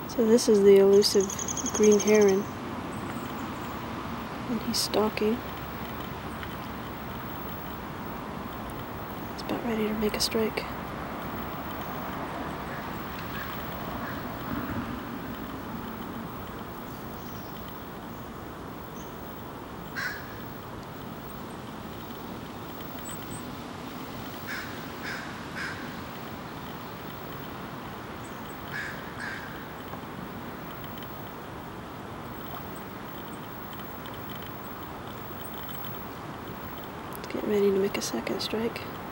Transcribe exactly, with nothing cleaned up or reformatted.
So this is the elusive green heron, and he's stalking. He's about ready to make a strike. Getting ready to make a second strike.